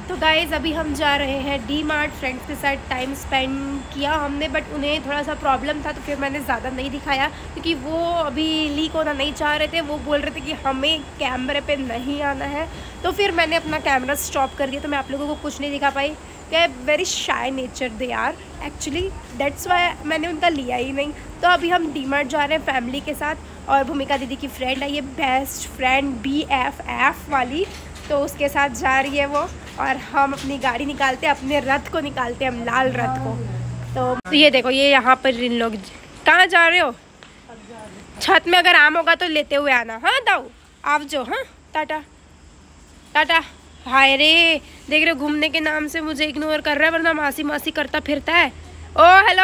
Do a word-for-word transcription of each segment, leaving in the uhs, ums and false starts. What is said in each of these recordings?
तो गाइज़ अभी हम जा रहे हैं डी मार्ट। फ्रेंड्स के साथ टाइम स्पेंड किया हमने, बट उन्हें थोड़ा सा प्रॉब्लम था तो फिर मैंने ज़्यादा नहीं दिखाया क्योंकि वो अभी लीक होना नहीं चाह रहे थे। वो बोल रहे थे कि हमें कैमरे पे नहीं आना है, तो फिर मैंने अपना कैमरा स्टॉप कर दिया। तो मैं आप लोगों को कुछ नहीं दिखा पाई। क्या very shy nature they are actually, that's why मैंने उनका लिया ही नहीं। तो अभी हम डी मार्ट जा रहे हैं फैमिली के साथ, और भूमिका दीदी की फ्रेंड है, ये best friend B F F वाली, तो उसके साथ जा रही है वो। और हम अपनी गाड़ी निकालते हैं, अपने रथ को निकालते हैं, हम लाल रथ को। तो, तो ये देखो, ये यहाँ पर इन लोग कहाँ जा रहे हो? छत में अगर आम होगा तो लेते हुए आना। हाँ दाऊ, आप जो, हाँ टाटा टाटा। हाय रे, देख रहे हो घूमने के नाम से मुझे इग्नोर कर रहा है, वरना मासी मासी करता फिरता है। ओ हेलो,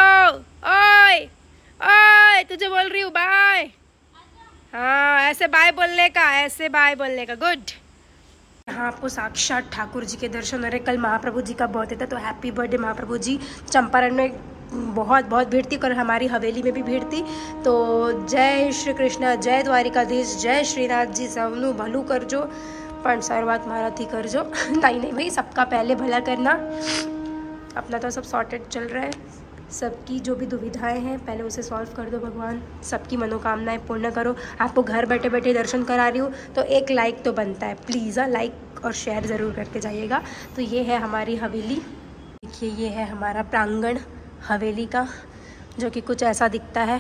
ओए ओए, तुझे बोल रही हूँ बाय। हाँ, ऐसे बाय बोलने का, ऐसे बाय बोलने का। गुड। यहाँ आपको साक्षात ठाकुर जी के दर्शन हो रहे। कल महाप्रभु जी का बर्थडे था, तो हैप्पी बर्थडे महाप्रभु जी। चंपारण में बहुत बहुत भीड़ थी, और हमारी हवेली में भी भीड़ थी। तो जय श्री कृष्ण, जय द्वारिकाधीश, जय श्रीनाथ जी, सबनु भलू कर जो, पण सर्वात मारा थी कर जो। नहीं नहीं भाई, सबका पहले भला करना। अपना तो सब सॉर्टेड चल रहा है। सबकी जो भी दुविधाएं हैं पहले उसे सॉल्व कर दो भगवान, सबकी मनोकामनाएं पूर्ण करो। आपको घर बैठे बैठे दर्शन करा रही हूँ, तो एक लाइक तो बनता है, प्लीज़ हाँ लाइक और शेयर ज़रूर करके जाइएगा। तो ये है हमारी हवेली, देखिए ये है हमारा प्रांगण हवेली का, जो कि कुछ ऐसा दिखता है,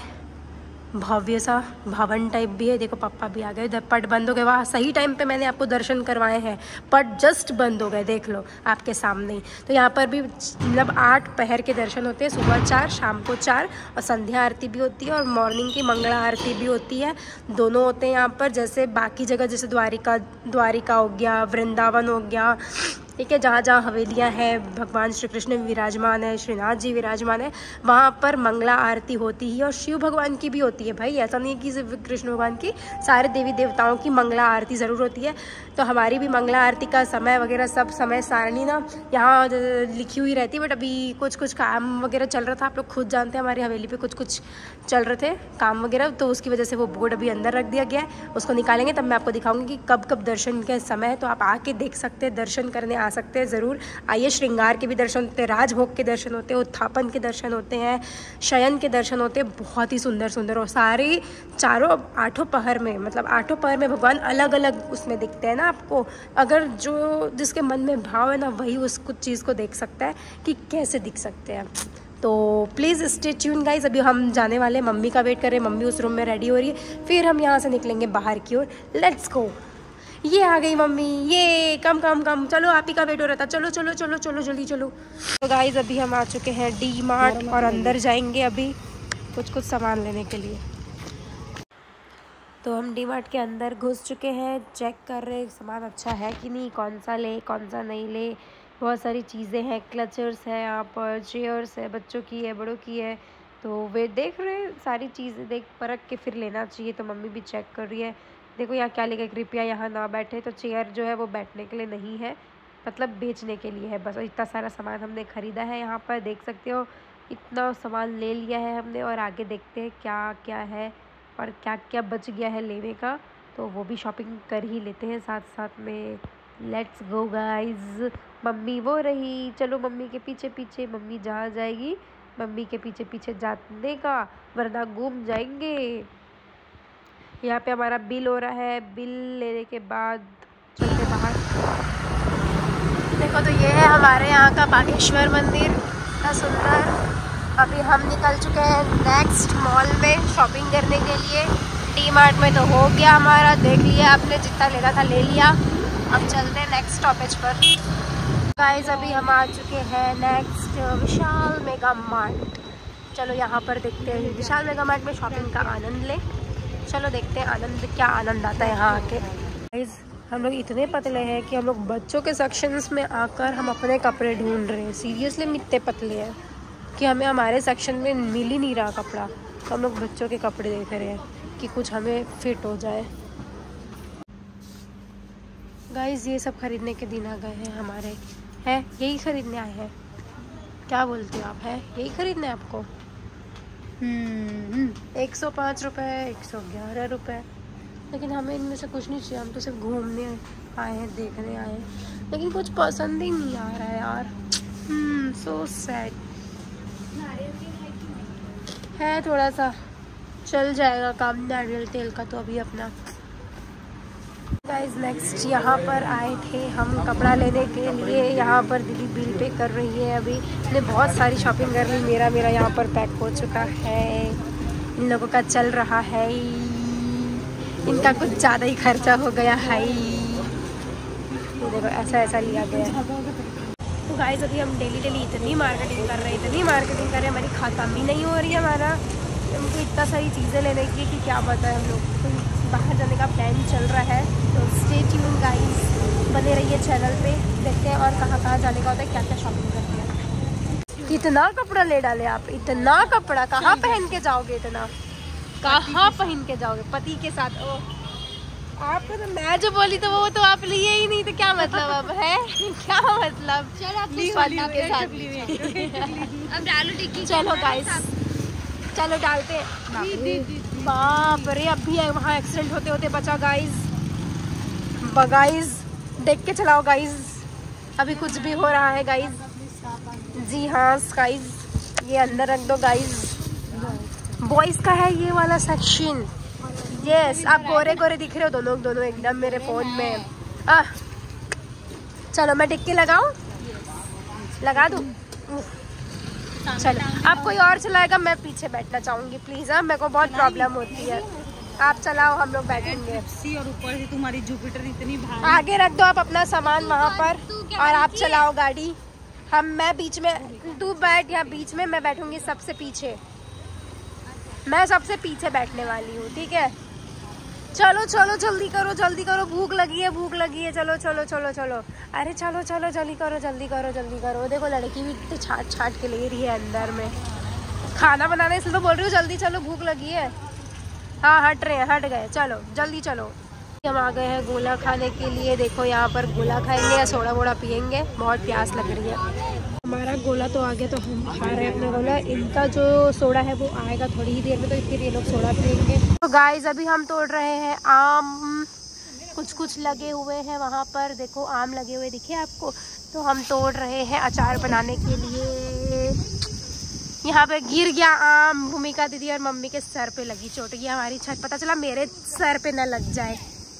भव्य सा भवन टाइप भी है। देखो पापा भी आ गए, इधर पट बंद हो गए। वहाँ सही टाइम पे मैंने आपको दर्शन करवाए हैं, पट जस्ट बंद हो गए, देख लो आपके सामने ही। तो यहाँ पर भी मतलब आठ पहर के दर्शन होते हैं, सुबह चार, शाम को चार, और संध्या आरती भी होती है, और मॉर्निंग की मंगला आरती भी होती है। दोनों होते हैं यहाँ पर। जैसे बाकी जगह, जैसे द्वारिका द्वारिका हो गया, वृंदावन हो गया, ठीक है, जहाँ जहाँ हवेलियाँ हैं, भगवान श्री कृष्ण विराजमान है, श्रीनाथ जी विराजमान है, वहाँ पर मंगला आरती होती ही, और शिव भगवान की भी होती है भाई। ऐसा नहीं है कि सिर्फ कृष्ण भगवान की, सारे देवी देवताओं की मंगला आरती ज़रूर होती है। तो हमारी भी मंगला आरती का समय वगैरह सब समय सारणी ना यहाँ लिखी हुई रहती है, बट अभी कुछ कुछ काम वगैरह चल रहा था। आप लोग खुद जानते हैं हमारी हवेली पे कुछ कुछ चल रहे थे काम वगैरह, तो उसकी वजह से वो बोर्ड अभी अंदर रख दिया गया है। उसको निकालेंगे तब मैं आपको दिखाऊंगी कि कब कब दर्शन के समय है। तो आप आके देख सकते हैं, दर्शन करने आ सकते हैं ज़रूर। आइए, श्रृंगार के भी दर्शन होते हैं, राजभोग के दर्शन होते हैं, उत्थापन के दर्शन होते हैं, शयन के दर्शन होते हैं, बहुत ही सुंदर सुंदर। और सारे चारों आठों पहर में, मतलब आठों पहर में भगवान अलग अलग उसमें दिखते हैं ना आपको। अगर जो जिसके मन में भाव है ना, वही उस कुछ चीज़ को देख सकता है कि कैसे दिख सकते हैं। तो प्लीज़ स्टे ट्यून गाइस। अभी हम जाने वाले हैं, मम्मी का वेट कर रहे हैं, मम्मी उस रूम में रेडी हो रही है, फिर हम यहाँ से निकलेंगे बाहर की ओर। Let's go. ये आ गई मम्मी, ये कम कम कम, चलो आप ही का वेट हो रहा था, चलो चलो चलो चलो जल्दी चलो। तो गाइस अभी हम आ चुके हैं डी मार्ट, और अंदर जाएंगे अभी कुछ कुछ सामान लेने के लिए। तो हम डी मार्ट के अंदर घुस चुके हैं, चेक कर रहे हैं सामान अच्छा है कि नहीं, कौन सा ले कौन सा नहीं ले। बहुत सारी चीज़ें हैं, क्लचर्स है यहाँ पर, चेयर्स है, बच्चों की है, बड़ों की है। तो वे देख रहे हैं, सारी चीज़ें देख परख के फिर लेना चाहिए। तो मम्मी भी चेक कर रही है। देखो यहाँ क्या लिखा है, कृपया यहाँ ना बैठे। तो चेयर जो है वो बैठने के लिए नहीं है, मतलब बेचने के लिए है बस। और इतना सारा सामान हमने ख़रीदा है यहाँ पर, देख सकते हो इतना सामान ले लिया है हमने। और आगे देखते हैं क्या क्या है और क्या क्या बच गया है लेने का, तो वो भी शॉपिंग कर ही लेते हैं साथ साथ में। Let's go guys. मम्मी वो रही, चलो मम्मी के पीछे पीछे। मम्मी जहाँ जाएगी मम्मी के पीछे पीछे जाने का, वरना घूम जाएंगे। यहाँ पे हमारा बिल हो रहा है, बिल लेने के बाद चलते बाहर। देखो तो ये है हमारे यहाँ का बागेश्वर मंदिर, इतना सुंदर। अभी हम निकल चुके हैं नेक्स्ट मॉल में शॉपिंग करने के लिए। डी मार्ट में तो हो गया हमारा, देख लिया आपने, जितना लेना था ले लिया। अब चलते हैं नेक्स्ट स्टॉपेज पर। गाइस अभी हम आ चुके हैं नेक्स्ट विशाल मेगा मार्ट। चलो यहाँ पर देखते हैं विशाल मेगा मार्ट में शॉपिंग का आनंद लें। चलो देखते हैं आनंद, क्या आनंद आता है यहाँ आके। गाइस हम लोग इतने पतले हैं कि हम लोग बच्चों के सेक्शंस में आकर हम अपने कपड़े ढूंढ रहे हैं। सीरियसली हम इतने पतले हैं कि हमें हमारे सेक्शन में मिल ही नहीं रहा कपड़ा, तो हम लोग बच्चों के कपड़े देख रहे हैं कि कुछ हमें फिट हो जाए। गाइस ये सब खरीदने के दिन आ गए हैं हमारे, हैं यही खरीदने आए हैं। क्या बोलते हो आप, है यही खरीदना है आपको? हम्म एक सौ पाँच रुपये, एक सौ ग्यारह रुपये, लेकिन हमें इनमें से कुछ नहीं चाहिए। हम तो सिर्फ घूमने आए हैं, देखने आए हैं। लेकिन कुछ पसंद ही नहीं आ रहा है यार। हम्म सो सैड है, थोड़ा सा चल जाएगा काम नारियल तेल का तो अभी अपना। गाइस नेक्स्ट यहाँ पर आए थे हम कपड़ा लेने के लिए। यहाँ पर दीदी बिल पे कर रही है। अभी ने बहुत सारी शॉपिंग कर ली। मेरा मेरा यहाँ पर पैक हो चुका है। इन लोगों का चल रहा है, इनका कुछ ज़्यादा ही खर्चा हो गया है। ये देखो ऐसा ऐसा लिया गया है। तो गाइस अभी हम डेली डेली इतनी मार्केटिंग कर रहे हैं, इतनी मार्केटिंग कर रहे हैं, हमारी खत्म ही नहीं हो रही है। हमारा हमको इतना सारी चीज़ें लेने की कि क्या पता है। हम लोग तो बाहर जाने का प्लान चल रहा है, तो स्टे ट्यून गाइस, बने रहिए चैनल पे। देखते हैं और कहाँ कहाँ जाने का होता है, क्या क्या शॉपिंग करते हैं। इतना कपड़ा ले डाले आप, इतना कपड़ा कहाँ पहन के जाओगे, इतना कहाँ पहन के जाओगे पति के साथ? ओ आपको तो मैं जो बोली तो वो तो आप लिए ही नहीं, तो क्या मतलब अब है क्या मतलब? चलो पति के साथ अब डालो टिक्की। चलो गाइस चलो डालते। बाप रे अब भी वहाँ एक्सीडेंट होते होते बचा गाइस। गाइस देख के चलाओ गाइस, अभी कुछ भी हो रहा है गाइस। जी हाँ गाइस, ये अंदर रख दो गाइस। बॉयज का है ये वाला सेक्शन। यस आप गोरे गोरे दिख रहे हो दोनों दोनों एकदम मेरे फोन में। आ, चलो मैं टिक्की लगाऊं, लगा दूं? चलो आप कोई और चलाएगा, मैं पीछे बैठना चाहूंगी प्लीज। हाँ मेरे को बहुत प्रॉब्लम होती है। आप चलाओ, हम लोग बैठेंगे। और ऊपर से तुम्हारी जुपिटर इतनी भारी। आगे रख दो आप अपना सामान वहाँ पर और आप चलाओ गाड़ी। हम मैं बीच में, तू बैठ यहाँ बीच में, मैं बैठूंगी सबसे पीछे। मैं सबसे पीछे बैठने वाली हूँ, ठीक है? चलो चलो जल्दी करो जल्दी करो, भूख लगी है भूख लगी है। चलो चलो चलो चलो, अरे चलो चलो जल्दी करो जल्दी करो जल्दी करो। देखो लड़की भी तो छाट छाट के ले रही है अंदर में खाना बनाना, इसलिए तो बोल रही हूँ जल्दी चलो, भूख लगी है। हाँ हट रहे हैं, हट गए, चलो जल्दी चलो। हम आ गए हैं गोला खाने के लिए। देखो यहाँ पर गोला खाएंगे या सोडा वोडा पियेंगे, बहुत प्यास लग रही है। हमारा गोला तो आ गया, तो हम खा रहे हैं अपना गोला। इनका जो सोडा है वो आएगा थोड़ी ही देर में, तो फिर ये लोग सोडा पियेंगे। तो गाइस अभी हम तोड़ रहे हैं आम, कुछ कुछ लगे हुए हैं वहाँ पर। देखो आम लगे हुए दिखे आपको, तो हम तोड़ रहे हैं अचार बनाने के लिए। यहाँ पे गिर गया आम, भूमिका दीदी और मम्मी के सर पे लगी चोट। ये हमारी छत, पता चला मेरे सर पे न लग जाए।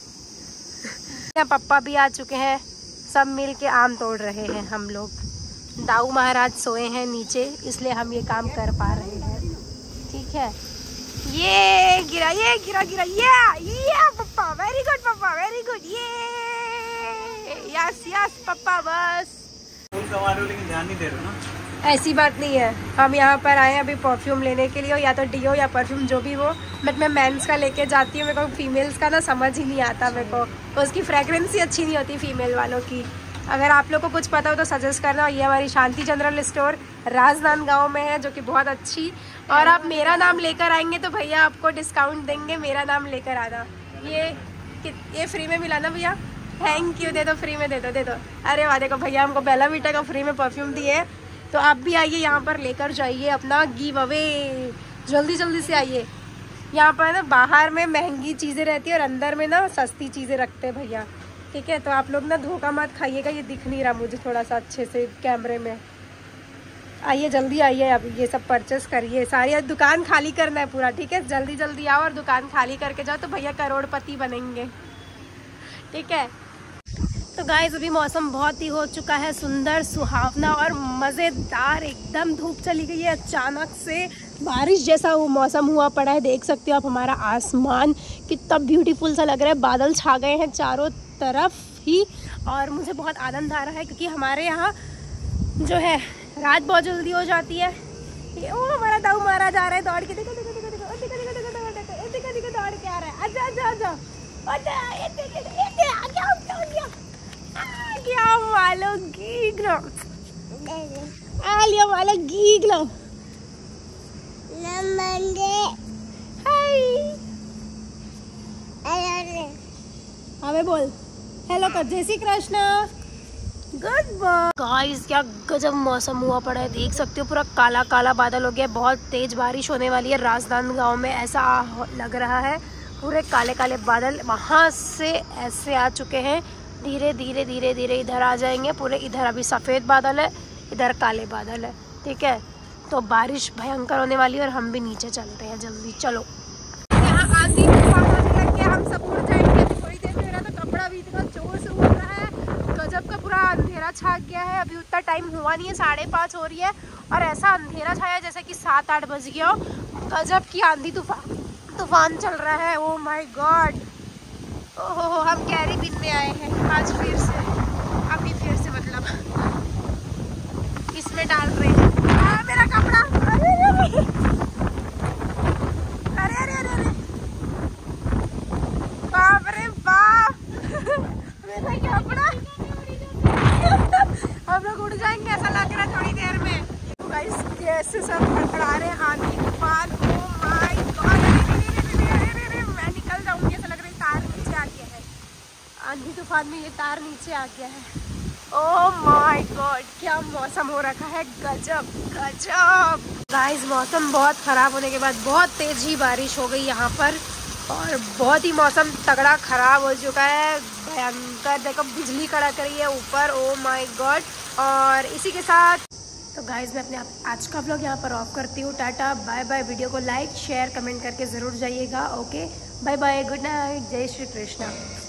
पप्पा भी आ चुके हैं, सब मिल के आम तोड़ रहे हैं हम लोग। दाऊ महाराज सोए हैं नीचे, इसलिए हम ये काम कर पा रहे हैं, ठीक है? ये गिरा ये गिरा गिरा ये ये पप्पा, वेरी गुड पप्पा, वेरी गुड। ये यस यस पप्पा, बस लेकिन ध्यान नहीं दे रहे ना। ऐसी बात नहीं है, हम यहाँ पर आए हैं अभी परफ्यूम लेने के लिए, या तो डीओ या परफ्यूम जो भी हो। बट मैं मेंस का लेके जाती हूँ, मेरे को फीमेल्स का ना समझ ही नहीं आता। मेरे को उसकी फ्रेगरेंस ही अच्छी नहीं होती फीमेल वालों की। अगर आप लोग को कुछ पता हो तो सजेस्ट करना। ये हमारी शांति जनरल स्टोर राजनांदगांव में है, जो कि बहुत अच्छी। और आप मेरा नाम लेकर आएंगे तो भैया आपको डिस्काउंट देंगे, मेरा नाम लेकर आना। ये ये फ्री में मिला ना भैया? थैंक यू, दे दो फ्री में, दे दो दे दो। अरे वाह देखो भैया हमको बेला वीटा का फ्री में परफ्यूम दिए, तो आप भी आइए यहाँ पर लेकर जाइए अपना गिव अवे। जल्दी जल्दी से आइए। यहाँ पर ना बाहर में महंगी चीज़ें रहती है और अंदर में ना सस्ती चीज़ें रखते हैं भैया, ठीक है? तो आप लोग ना धोखा मत खाइएगा। ये दिख नहीं रहा मुझे थोड़ा सा अच्छे से कैमरे में। आइए जल्दी आइए, अब ये सब परचेस करिए। सारी दुकान खाली करना है पूरा, ठीक है? जल्दी जल्दी आओ और दुकान खाली करके जाओ, तो भैया करोड़पति बनेंगे, ठीक है? तो गाइस अभी मौसम बहुत ही हो चुका है सुंदर, सुहावना और मज़ेदार। एकदम धूप चली गई है, अचानक से बारिश जैसा वो मौसम हुआ पड़ा है। देख सकते हो आप हमारा आसमान कितना ब्यूटीफुल सा लग रहा है। बादल छा गए हैं चारों तरफ ही, और मुझे बहुत आनंद आ रहा है क्योंकि हमारे यहाँ जो है रात बहुत जल्दी हो जाती है। ये ओ हमारा दाऊ मारा जा रहा है दौड़ के, देखो देखो देखो देखो देखो देखो देखो देखो देखो देखो दौड़ के आ रहा है। आजा आजा आजा क्या वालो गीगलो, आलिया वाला गीगलो, नमंगे, हाय, अबे बोल हेलो कर, Jai Shri Krishna, good boy. Guys क्या गजब मौसम हुआ पड़ा है, देख सकते हो पूरा काला काला बादल हो गया। बहुत तेज बारिश होने वाली है राजनांदगांव में, ऐसा लग रहा है। पूरे काले काले बादल वहाँ से ऐसे आ चुके हैं धीरे धीरे धीरे धीरे इधर आ जाएंगे पूरे। इधर अभी सफ़ेद बादल है, इधर काले बादल है, ठीक है। तो बारिश भयंकर होने वाली है और हम भी नीचे चलते हैं जल्दी, चलो। यहाँ आंधी तूफान आने लग गया, हम सब उड़ जाएंगे थोड़ी देर में। मेरा तो कपड़ा भी इतना जोर से उड़ रहा है, गजब का पूरा अंधेरा छा गया है। अभी उतना टाइम हुआ नहीं है, साढ़े पाँच हो रही है और ऐसा अंधेरा छाया जैसे कि सात आठ बज गया हो। गजब की आंधी तूफान तूफान चल रहा है। ओ माय गॉड, ओहो हम कैरी बिनने आए हैं आज फिर से। अभी फिर से मतलब इसमें डाल रहे हैं। आ, मेरा कपड़ा, अरे अरे अरे अरे अरे अरे बाप रे बाप मेरा कपड़ा हम लोग उड़ जाएंगे ऐसा लग रहा है थोड़ी देर में। तो गाइस कैसे सब फड़फड़ा रहे हैं, आंधी तूफान। ओ माय गॉड, मैं निकल जाऊंगी ऐसा लग रहा है। तार नीचे आ गया है, आंधी तूफान में ये तार नीचे आ गया है। ओह माय गॉड, क्या मौसम हो रखा है, गजब गजब। गाइस मौसम बहुत ख़राब होने के बाद बहुत तेज़ ही बारिश हो गई यहाँ पर और बहुत ही मौसम तगड़ा ख़राब हो चुका है, भयंकर। देखो बिजली कड़क रही है ऊपर, ओह माय गॉड। और इसी के साथ तो गाइस मैं अपने आज का व्लॉग यहाँ पर ऑफ करती हूँ। टाटा बाय बाय। वीडियो को लाइक शेयर कमेंट करके ज़रूर जाइएगा। Okay bye bye, good night, Jai Shri Krishna.